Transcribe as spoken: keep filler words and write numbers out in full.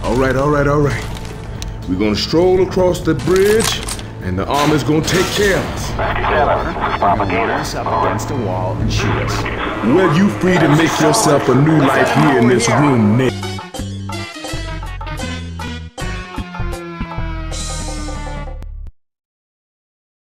All right, all right, all right. We're gonna stroll across the bridge, and the army's gonna take care of us. Roll us up against a wall and shoot us. Well, you free to make yourself a new life here in this room, Nick.